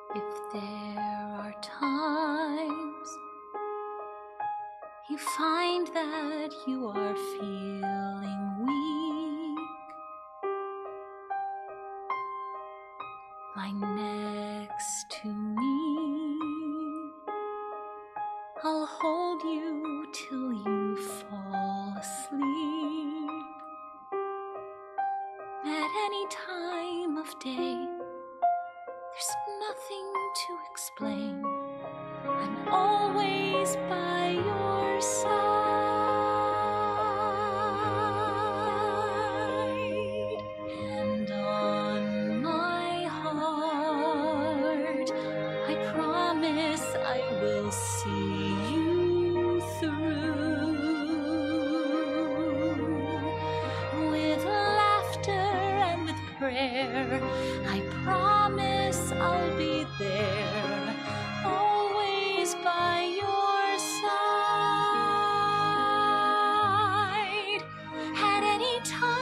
If there are times you find that you are feeling weak, lie next to me. I'll hold you till you fall asleep. At any time of day, there's nothing to explain. I'm always by your side. And on my heart, I promise I will see you through. With laughter and with prayer, I promise I'll be there, always by your side. At any time